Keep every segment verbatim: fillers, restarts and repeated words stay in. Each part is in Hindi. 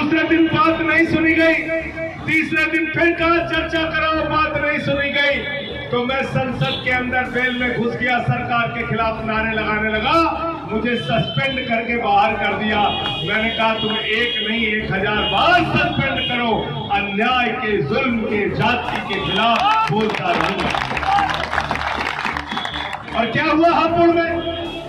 दूसरे दिन बात नहीं सुनी गई, तीसरे दिन फिर कहा चर्चा कराओ, बात नहीं सुनी गई। तो मैं संसद के अंदर बेल में घुस गया, सरकार के खिलाफ नारे लगाने लगा, मुझे सस्पेंड करके बाहर कर दिया। मैंने कहा तुम एक नहीं एक हजार बार सस्पेंड करो, अन्याय के, जुल्म के, जाति के खिलाफ बोलता रहूंगा। और क्या हुआ हापुड़ में?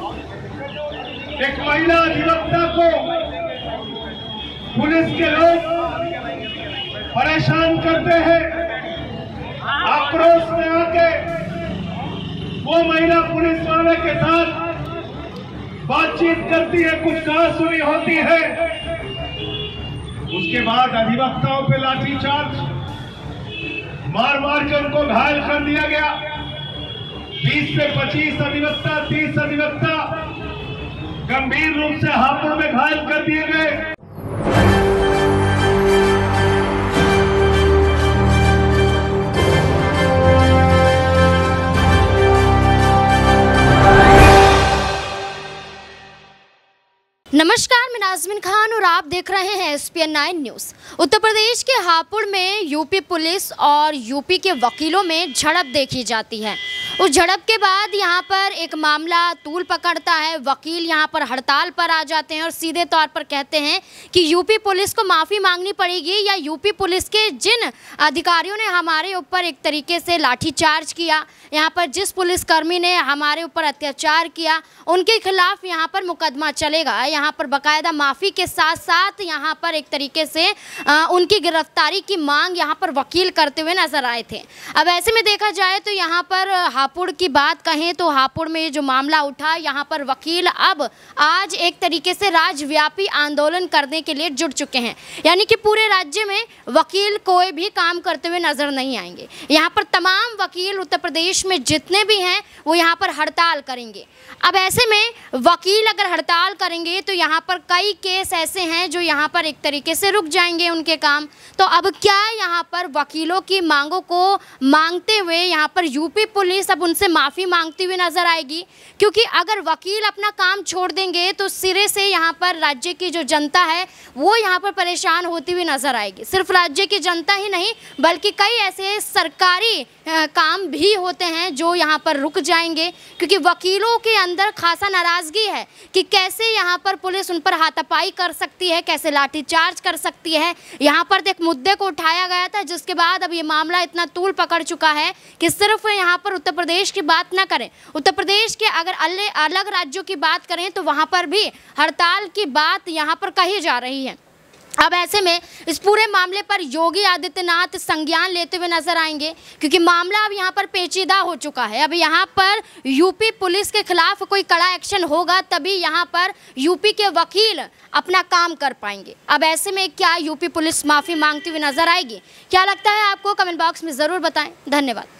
एक महिला अधिवक्ता को पुलिस के लोग परेशान करते हैं। आक्रोश में आके वो महिला पुलिस वाले के साथ बातचीत करती है, कुछ कहा सुनी होती है। उसके बाद अधिवक्ताओं पे लाठीचार्ज, मार मार के उनको घायल कर दिया गया। बीस से पच्चीस अधिवक्ता, तीस अधिवक्ता गंभीर रूप से हापुड़ में घायल कर दिए गए। नमस्कार, मैं नाज़मीन खान और आप देख रहे हैं S P N nine news. Uttar Pradesh के हापुड़ में यूपी पुलिस और यूपी के वकीलों में झड़प देखी जाती है। उस झड़प के बाद यहां पर एक मामला तूल पकड़ता है। वकील यहां पर हड़ताल पर आ जाते हैं और सीधे तौर पर कहते हैं कि यूपी पुलिस को माफ़ी मांगनी पड़ेगी, या यूपी पुलिस के जिन अधिकारियों ने हमारे ऊपर एक तरीके से लाठीचार्ज किया, यहाँ पर जिस पुलिसकर्मी ने हमारे ऊपर अत्याचार किया, उनके खिलाफ यहाँ पर मुकदमा चलेगा। यहाँ पर बाकायदा माफ़ी के साथ साथ यहाँ पर एक तरीके से आ, उनकी गिरफ्तारी की मांग यहाँ पर वकील करते हुए नजर आए थे। अब ऐसे में देखा जाए तो यहाँ पर हापुड़ की बात कहें तो हापुड़ में जो मामला उठा, यहाँ पर वकील अब आज एक तरीके से राज्यव्यापी आंदोलन करने के लिए जुट चुके हैं। यानी कि पूरे राज्य में वकील कोई भी काम करते हुए नजर नहीं आएंगे। यहाँ पर तमाम वकील उत्तर प्रदेश में जितने भी हैं वो यहाँ पर हड़ताल करेंगे। अब ऐसे में वकील अगर हड़ताल करेंगे तो यहाँ पर कई केस ऐसे हैं जो यहाँ पर एक तरीके से रुक जाएंगे उनके काम। तो अब क्या यहाँ पर वकीलों की मांगों को मांगते हुए यहाँ पर यूपी पुलिस अब उनसे माफ़ी मांगती हुई नजर आएगी? क्योंकि अगर वकील अपना काम छोड़ देंगे तो सिरे से यहाँ पर राज्य की जो जनता है वो यहाँ पर परेशान होती हुई नजर आएगी। सिर्फ राज्य की जनता ही नहीं बल्कि कई ऐसे सरकारी काम भी होते हैं जो यहाँ पर रुक जाएंगे, क्योंकि वकीलों के अंदर खासा नाराज़गी है कि कैसे यहाँ पर पुलिस उन पर हाथापाई कर सकती है, कैसे लाठीचार्ज कर सकती है। यहाँ पर एक मुद्दे को उठाया गया था जिसके बाद अब ये मामला इतना तूल पकड़ चुका है कि सिर्फ यहाँ पर उत्तर प्रदेश की बात ना करें, उत्तर प्रदेश के अगर अलग राज्यों की बात करें तो वहाँ पर भी हड़ताल की बात यहाँ पर कही जा रही है। अब ऐसे में इस पूरे मामले पर योगी आदित्यनाथ संज्ञान लेते हुए नजर आएंगे, क्योंकि मामला अब यहाँ पर पेचीदा हो चुका है। अब यहाँ पर यूपी पुलिस के खिलाफ कोई कड़ा एक्शन होगा तभी यहाँ पर यूपी के वकील अपना काम कर पाएंगे। अब ऐसे में क्या यूपी पुलिस माफ़ी मांगती हुई नजर आएगी? क्या लगता है आपको? कमेंट बॉक्स में ज़रूर बताएं। धन्यवाद।